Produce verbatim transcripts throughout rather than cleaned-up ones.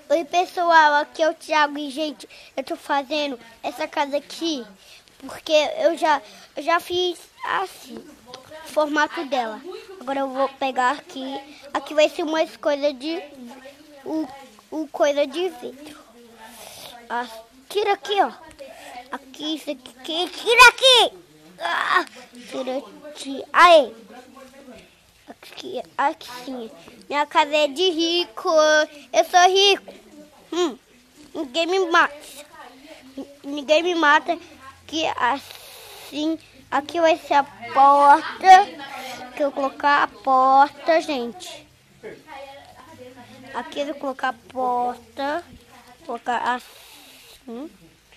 Oi pessoal, aqui é o Thiago e gente, eu tô fazendo essa casa aqui porque eu já, eu já fiz assim, o formato dela. Agora eu vou pegar aqui, aqui vai ser umas coisas de, o, o coisa de vidro. Ah, tira aqui, ó. Aqui, isso aqui, tira aqui! Ah, tira, tira, aí! Aqui, aqui sim. Minha casa é de rico. Eu sou rico. Hum, ninguém me mata. Ninguém me mata. Que assim, aqui vai ser a porta. Que eu vou colocar a porta, gente. Aqui eu vou colocar a porta. Vou colocar assim.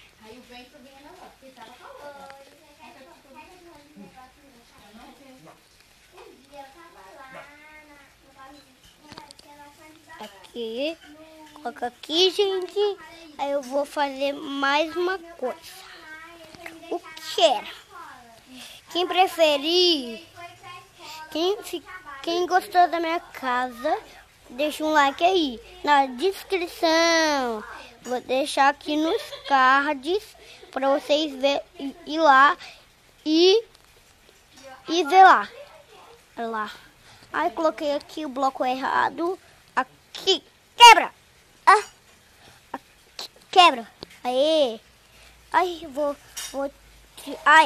Aqui, coloca aqui, gente. Aí eu vou fazer mais uma coisa. O que era? Quem preferir, quem, quem gostou da minha casa, deixa um like aí na descrição. Vou deixar aqui nos cards para vocês verem, ir lá e, e ver lá. Olha lá. Aí coloquei aqui o bloco errado. Aqui, quebra! Ah, aqui, quebra! Aí, aí, vou, vou, ai,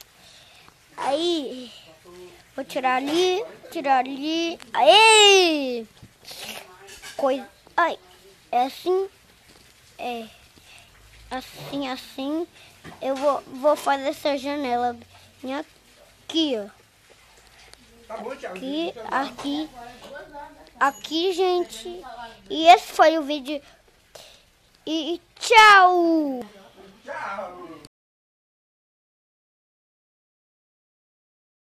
aí, vou tirar ali, tirar ali, aí, coisa, ai, é assim, é, assim, assim, eu vou, vou fazer essa janela aqui, ó. Aqui, aqui, aqui, gente. E esse foi o vídeo. E tchau!